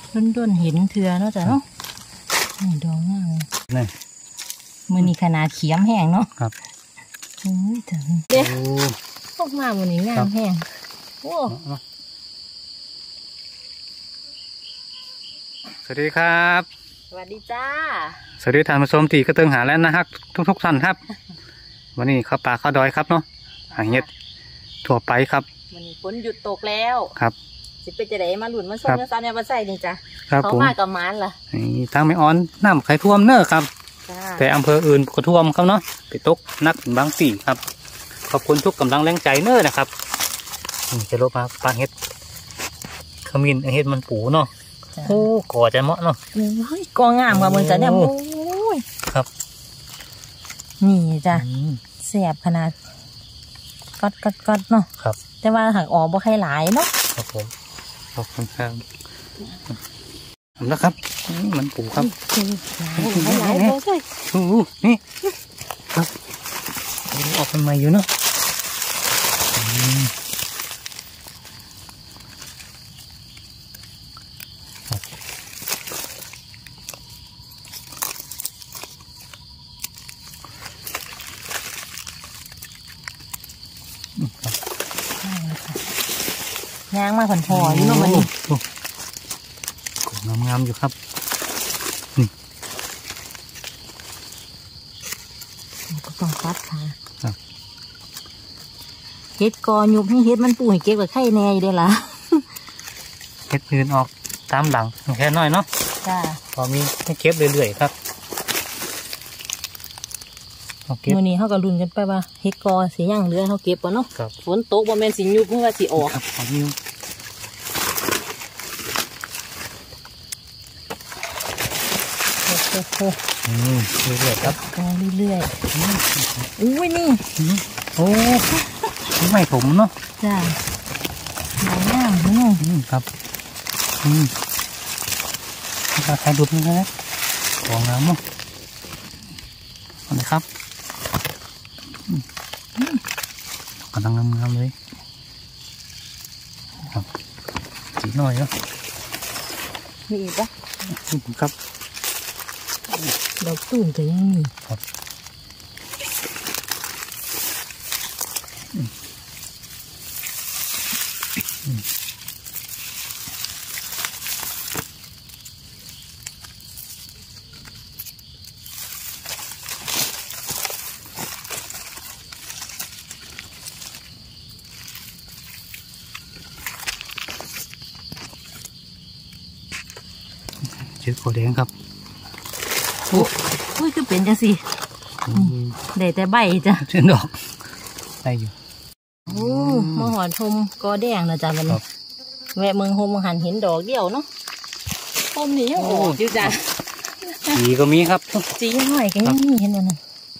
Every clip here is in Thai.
ด้นเห็นเถื่อเนาะจ้ะเนาะนี่ดองมากนี่มือนี้ขนาดเขียมแห้งเนาะครับโอ้ยถึงเด็กพวกมามือนี้งามแห้งโอ้สวัสดีครับสวัสดีจ้าสวัสดีท่านผู้ชมที่กระเติงหาแล้วนะครับทุกท่านครับวันนี้เข้าป่าเข้าดอยครับเนาะหาเห็ดทั่วไปครับวันนี้ฝนหยุดตกแล้วครับสิเป็นจะได้มาหลุนมาส่งเนื้อซาเนี่ยมาใส่นี่จ้ะเขามากับมันล่ะนี่ทางไม่อ่อนน้ำไข่ท่วมเนอะครับแต่อำเภออื่นก็ท่วมครับเนาะไปตกนักบางปีครับขอบคุณทุกกำลังแรงใจเนอะนะครับจะลบมาปลาเห็ดขมิ้นเห็ดมันปูเนาะโอ้ก่อจะเหมาะเนาะก่องามกว่ามึงจ้ะเนี่ยโอ้ยครับนี่จ้ะแสบขนาดกัดเนาะครับแต่ว่าหักออกบ่ให้หลายเนาะครับผมขอบคุณครับแล้วครับมันปูครับหลายเลยใช่โอ้นี่ครับออกเป็นใหม่อยู่เนาะยางมาผ่อนพออยู่เนาะมันนี่งามอยู่ครับนี่ก็ต้องคัดค่ะเฮ็ดกอยุบให้เฮ็ดมันปูให้เก็บกับไข่แน่อยู่ได้ล่ะเฮ็ดยืนออกตามหลังแค่น้อยเนาะจ้าพอมีให้เก็บเรื่อยๆครับวันนี้เขาก็ลุ้นกันไปว่าเฮ็ดกอสีย่างเรือเขาเก็บป่ะเนาะฝนตกบ่แม่นสิยุบเพื่อว่าสิออกครับขอนิ้วเรื่อยๆครับเรื่อยๆอุ้ยนี่โอ้ไม่ผมเนาะจ้าหลายย่างเนาะครับถ้าใครดูนี่นะของน้ำเนาะเอาเลยครับกำลังงามๆเลยครับสีหน่อยเนาะมีอีกปะครับดอกตุ่นก็ยังมีครับเจอโคแดงครับโอ้ยคือเป็นจังสิได้แต่ใบจ้ะเช่นดอกได้อยู่โอ้มาหอนชมกอแดงนะจ้ะวันนี้แวะเมืองโฮมหันเห็นดอกเดียวเนาะโฮมนี่ยังออกอยู่จ้ะสีก็มีครับสีหน่อยก็ยังมีเห็นมั้ย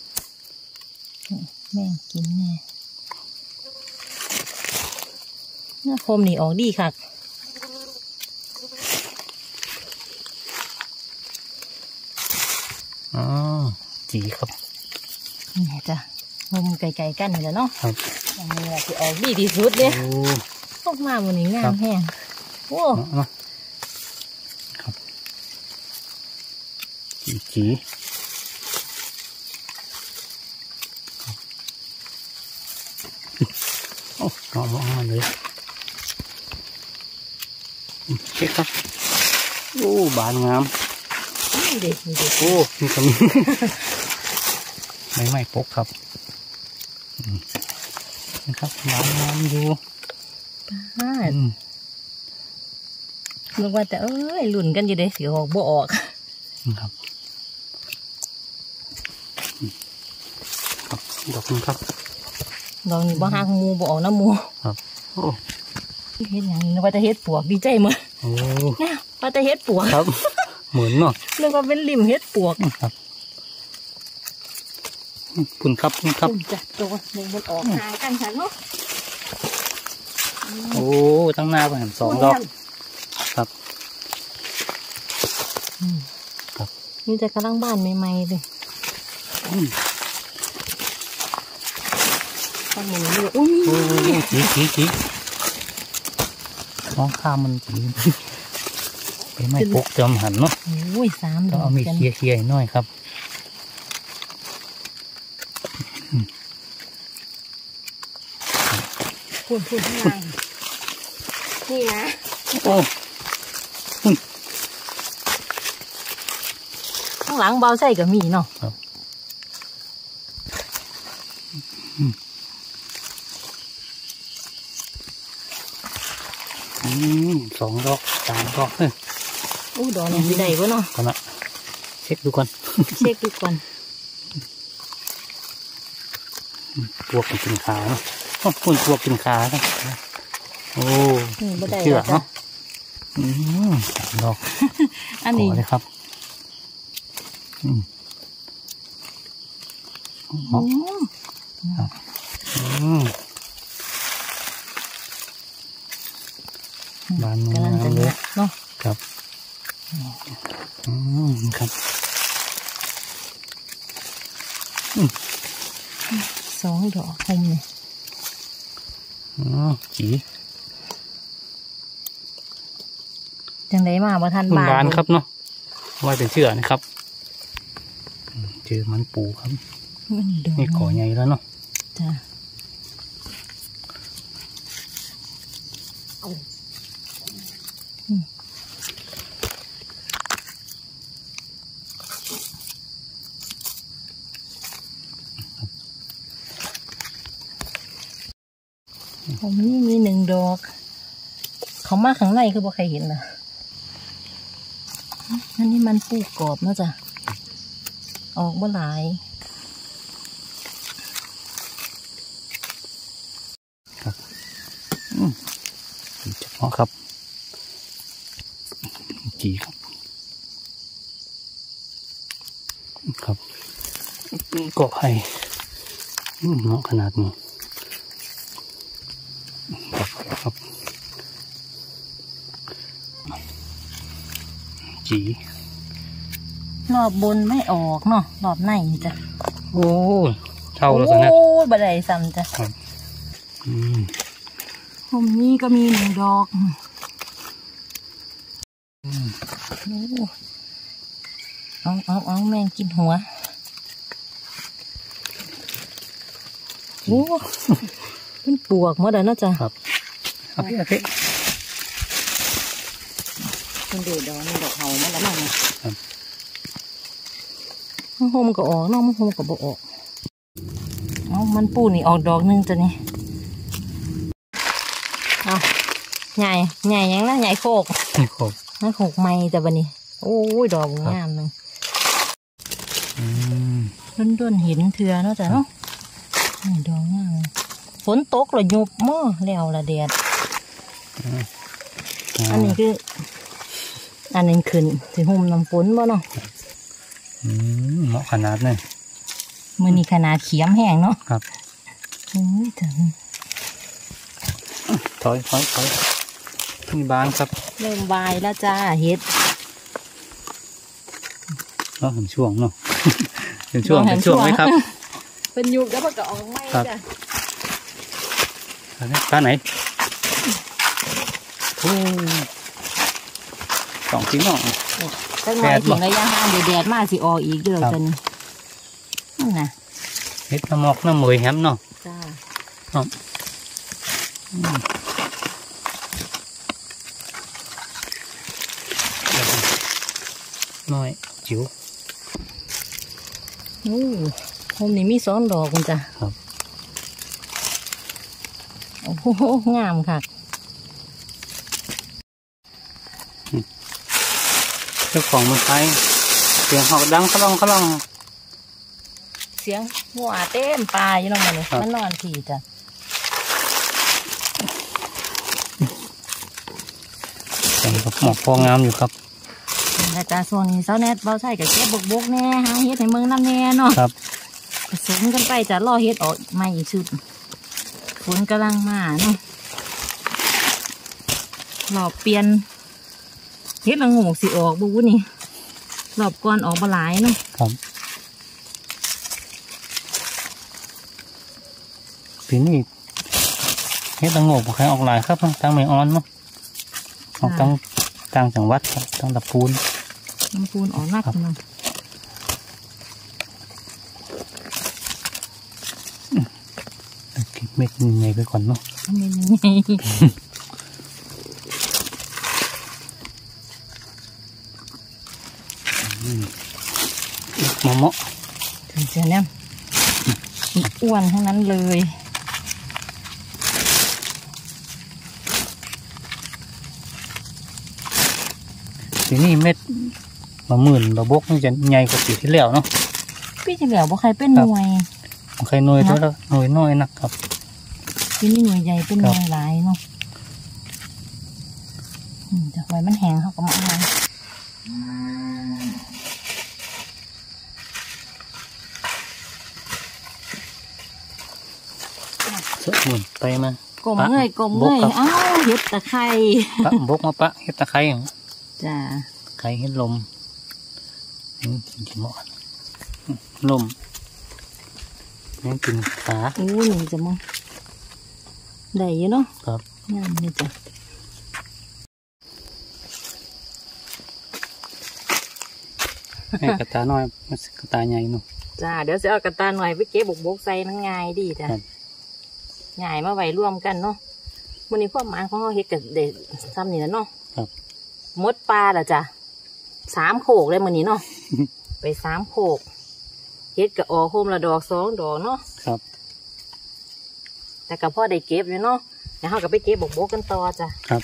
แม่กินแน่น่าโฮมนี่ออกดีค่ะจีครับนี่จ้ะมุมไกลๆกันเลยเนาะครับอันนี้แหละที่ออกดีที่สุดเลยพวกมาวันนี้งามแห้งโอ้ครับจีโอ้น้องมาเลยเช็คครับโอ้บานงามเด็กโอ้นี่ก็มีไม่ปกครับนะครับน้ำดูนึกว่าแต่หลุนกันอยู่เด้สีออกบ่ออกครับดอกนี้ครับดอกนี้บ่หักมูบ่ออกน้ำมูครับโอ้เฮ็ดอย่างนึกว่าจะเฮ็ดปวกดีใจมั้ยโอ้เนี่ยว่าจะเฮ็ดปวกครับเหมือนเนาะนึกว่าเป็นริมเฮ็ดปวกครับคุณครับจัดตัวหนึ่งบนออกหางกันฉันเนาะโอ้ตั้งหน้าไปหัน2 ดอกครับนี่จะกำลังบ้านใหม่ๆเลยตั้งหนึ่งเลยอุ้ยจีมองข้ามมันจีไปไม่ปกจอมหันเนาะโอ้ย3 ดต้ออง กเอามีดกันเคลียร์ๆหน่อยครับพูดข้างล่างนี่นะโอ้ข้างหลังเบาใส่ก็มีเนาะครับ2 ดอก 3 ดอกเลยอู้ดอกนี้สิได้บ่เนาะก่อนละเช็คดูก่อนเช็คดูก่อนพวกกินขาเนาะคุณพวกกินขาครับโอ้นี่บ่ได้เชื่อแล้วจ้ะเนาะ3 ดอกอันนี้ขอเลยครับเหมาะครับบานมือกำลังจะเลเนื้ยอเนาะครับครับ 2 ดอกคมเลยจีจังไดมาบ่ทันคุณบานบานครับเนาะว่าเป็นเชื่อนะครับเจอมันปูครับดอกนี่ขอใหญ่แล้วเนาะจ้ะผมนี่มี1 ดอก เขามาข้างในคือบ่ใครเห็นนะอันนี้มันปูกรอบเนาะจ้ะออกบ่หลายเฉพาะครับจีครับครับเกาะไผ่เหมาะขนาดนี้ครับจีรอบบนไม่ออกเนาะรอบในจ้ะโอ้เท่าแล้วสินะโอ้ยบ่ได้ซ้ำจ้ะครับผมนี้ก็มี1 ดอกเอาแมงกินหัวโอ้เป็นปวกหมดแล้วเนาะจ้ะครับเอาพี่เอาพี่เป็นเดือดดอกนี่ดอกเห่ามันแล้วมั้งเนี่ยมันโฮมก็ออกเนาะมันโฮมก็บ่ออกเอามันปูนี่ออกดอกนึงจ้ะนี่เอาใหญ่ยังนะใหญ่โคกนี่ครับนั่นโคกไม้แต่บันนี้โอ้ยดอกงามเลยด้นเห็นเถื่อเนาะจ้ะเนาะนี่ดอกงามฝนตกเลยยุบม่อแล้วละแดดอันนี้คืออันนี้ขึ้นสิหุ่มน้ำฝนบ่เนาะเหมาะขนาดเลยมือนี้ขนาดเขียมแห้งเนาะครับโอ้ยจ้ะถอยนี่บานครับเริ่มวายแล้วจ้าเฮ็ดเนาะเห็นช่วงเนาะ เป็นช่วงไหมครับเป็นยุกแล้วมันก็ออกไม้จ้ะปลาไหนโอ้2 จริงเนาะตั้งหน่อยถึงระยะห่างเดี๋ยวแดดมาสิออกอีกเด้อจ้ะนี่น่ะเฮ็ดน้ำหมอกน้ำเหมยแฮมเนาะจ้าครับน้อยจิ๋วโอ้ผมนี่มี2 ดอกคุณจ้ะครับโอ้โหงามค่ะเจ้าของมันใช้เสียงหอกดังขะล่องเสียงหัวเต็มปลาอยู่ลงมาเลยมันนอนทีจ้ะแต่กับหมอกพองามอยู่ครับแต่จ้าส่วนนี้เสาแนทเบาใส่กับแก้บกแน่หาเฮ็ดให้เมืองน้ำแน่เนาะครับผสมกันไปจะรอเฮ็ดออกมาอีกชุดฝนกำลังมาเนาะรอบเปลี่ยนเฮ็ดละงูสิออกบุ้นี่รอบก่อนออกมาหลายเนาะครับปีนี้เฮ็ดละโงกใครออกหลายครับตั้งไม่ออนเนาะออกตั้งต่างจังหวัดครับตั้งลำพูนออกนักนะเก็บเม็ดใหญ่ไปก่อนเนาะเม็ดใหญ่มะม่วงถึงจะเนี่ยอ้วนทั้งนั้นเลยทีนี้เม็ดมะมื่นมะบกนี่จะใหญ่กว่าปีที่แล้วเนาะปีที่แล้วบ่ใครเป็นหน่วยใครหน่วยแล้วหน่วยน้อยนะครับปีนี้หน่วยใหญ่เป็นหน่วยหลายเนาะจากไว้มันแห้งเขาก็มาเอาเสือหมุนไปมากลมเงยอ้าวเห็ดตะไคร้ปะบกมาปะเห็ดตะไคร้จ้าไข่เห็ดลมกินหมดลมนี่กินขานี่จะมองได้เยอะเนาะครับงามเลยจ้ะให้กระตาน้อยมันกระตาใหญ่เนาะจ้าเดี๋ยวจะเอากระตาหน่อยไปเก็บบกใส่มันง่ายดีจ้ะง่ายมาไว้ร่วมกันเนาะวันนี้ความหมายของเราเฮ็ดกับเด็กซ้ำนี่นะเนาะครับมดปลาล่ะจ้ะ3 โขกเลยวันนี้เนาะไป3 โขกเฮ็ดกับออกโคมละดอก2 ดอกเนาะครับแต่กับพ่อได้เก็บเลยเนาะเดี๋ยวเราก็ไปเก็บบกกันต่อจ้ะครับ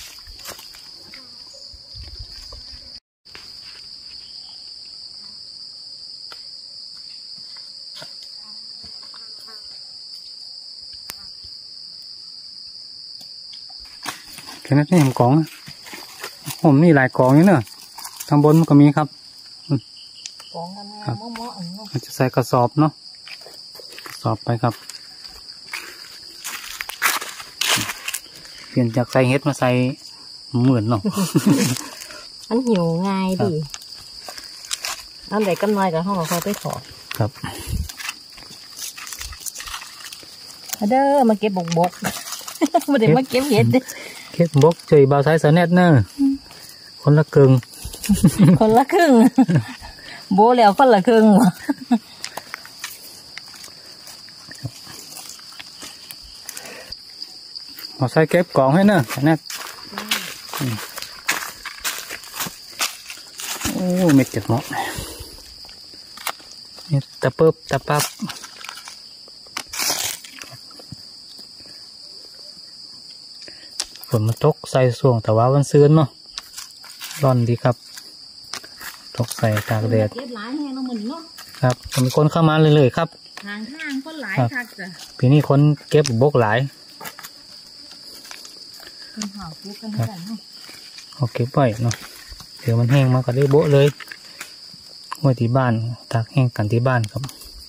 แค่นั้นนี่ผมกองผมมีหลายกองอยู่เนอะทางบนมันก็มีครับกองกันงามๆเนาะจะใส่กระสอบเนาะกระสอบไปครับเปลี่ยนจากใส่เฮ็ดมาใส่เหมือนเนาะอันหิวง่ายดิอันไหนกันน้อยกับห้องเราไปขอครับเด้อมาเก็บบกมาเดี๋ยวมาเก็บเห็ดเก็บบกเฉยเบาสายสแนตเนอร์คนละครึ่งโบแล้วคนละครึ่งวะเอาใส่เก็บกล่องให้เนอะสแนตโอ้เม็ดเจ็บเหมาะนี่ตะเปิบตะปับฝนมาตกใส่ส่วงแต่ว่าวันซื้อเนาะร้อนดีครับตกใส่ตากแดดครับมีคนเข้ามาเลยครับทางคนหลายคักจ้ะปีนี้คนเก็บบกหลายคนหาบกกันเนาะเอาเก็บไว้เนาะเดี๋ยวมันแห้งมาก็ได้โบะเลยไว้ที่บ้านตากแห้งกันที่บ้านครับ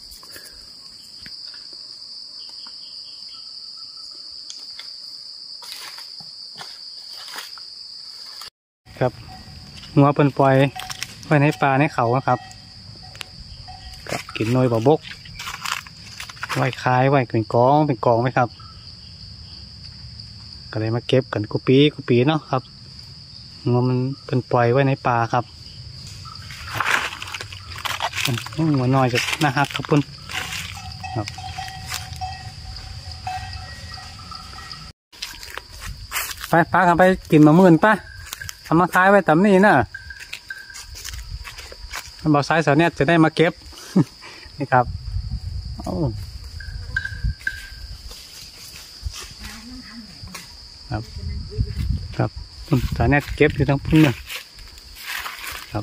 ครับหัวเป็นปล่อยไว้ในป่าในเขาครับกับกินหน่วยบกไว้คายไว้เป็นกองไว้ครับก็เลยมาเก็บกันกุปีเนาะครับหัวมันเป็นปล่อยไว้ในป่าครับหัวน้อยจะน่าฮักครับพุ่นครับไปป้ากันไปกินมะม่วงป้าทำมาคายไว้ตำนี้นะบ่าวสายสาวเนี่ยจะได้มาเก็บ นี่ครับครับสาวเนี่ยเก็บอยู่ทั้งพุ่นเลยครับ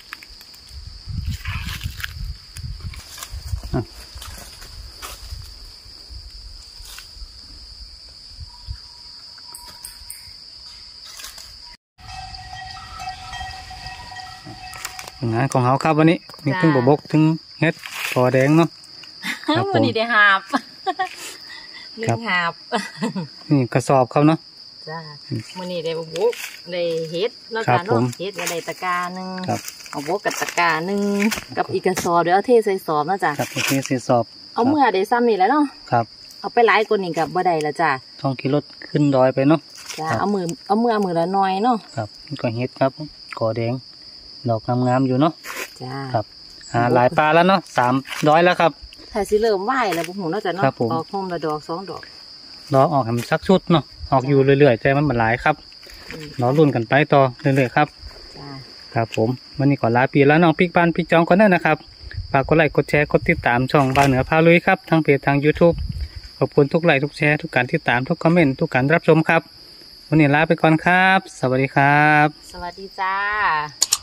งานของเขาครับวันนี้มีถึงบกถึงเฮ็ดปอแดงเนาะวันนี้ได้หาบหาบนี่กระสอบเขาเนาะจ้าวันนี้ได้บกได้เฮ็ดแล้วกันเนาะเฮ็ดก็ได้ตะกาหนึ่งเอาบกกับตะกาหนึ่งกับอีกกระสอบเดี๋ยวเทใส่สอบนะจ้ะครับเทใส่สอบเอาเมื่อได้ซ้ำนี่แล้วเนาะครับเอาไปหลายคนนี่กับบ่ได้ละจ้ะท้องขี่รถขึ้นดอยไปเนาะจ้าเอามือละน้อยเนาะครับนี่ก็เฮ็ดครับกอแดงดอกงามๆอยู่เนาะจ้าครับหลายปลาแล้วเนาะ300แล้วครับถ้าสิเริ่มไหวแล้วบุ๋มเนาะจ้ะเนาะครับผมออกโฮมละดอก2 ดอกรอออกให้มันสักชุดเนาะออกอยู่เรื่อยๆใจมันบ่หลายครับรอรุ่นกันไปต่อเรื่อยๆครับจ้าครับผมวันนี้ขอลาปีแล้วน้องปิ๊กปานปิ๊กจองก่อนเด้อนะครับฝากกดไลค์กดแชร์กดติดตามช่องบ้านเหนือพาลุยครับทางเพจทาง YouTube ขอบคุณทุกไลค์ทุกแชร์ทุกการติดตามทุกคอมเมนต์ทุกการรับชมครับวันนี้ลาไปก่อนครับ สวัสดีครับสวัสดีจ้า